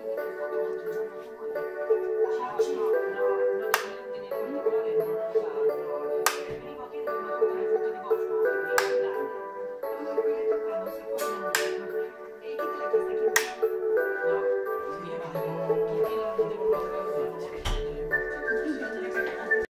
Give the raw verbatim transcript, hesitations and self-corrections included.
vedi che hai fatto l'altro giorno tu con le... Ciao, ciao, no.